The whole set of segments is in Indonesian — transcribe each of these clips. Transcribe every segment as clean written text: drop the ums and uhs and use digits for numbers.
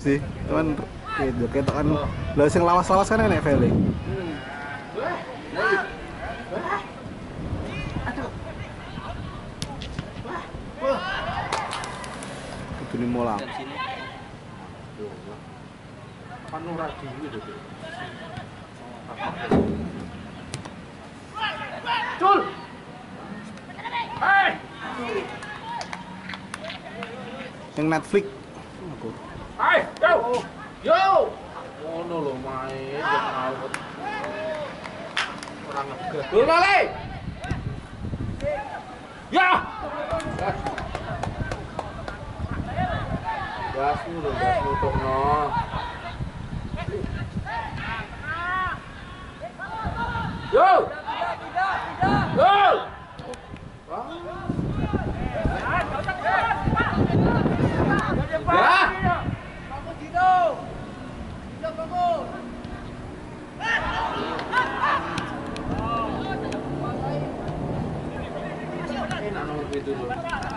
sih. Cuman kita kan lah sing lawas-lawas kan enek file. Kudu ni mola. Kan ora dhewe lho. Cul. Hei. Yang Netflix. Aku. Hai, yo. Yo. Ngono lho main yo ngawet. Ora ngegas. Lho le. Ya. Gas nutupno. Yo. Yo. Ya. Enak nomor itu loh.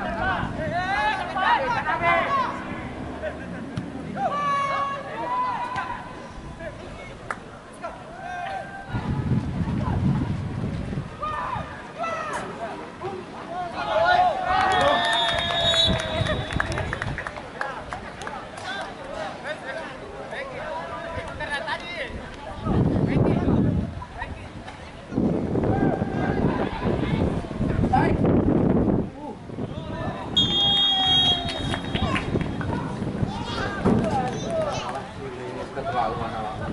Keterlaluan awakmu.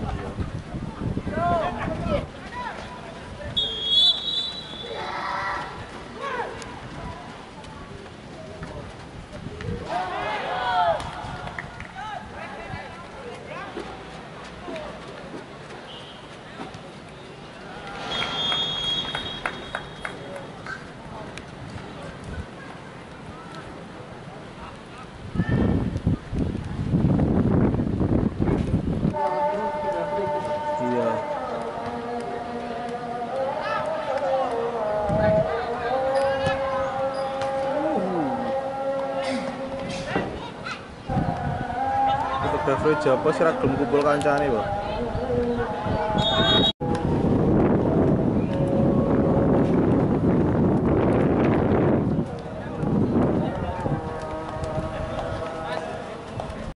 Iya. Fotografer Jawa sih ra gelem kumpul kancane, Pak.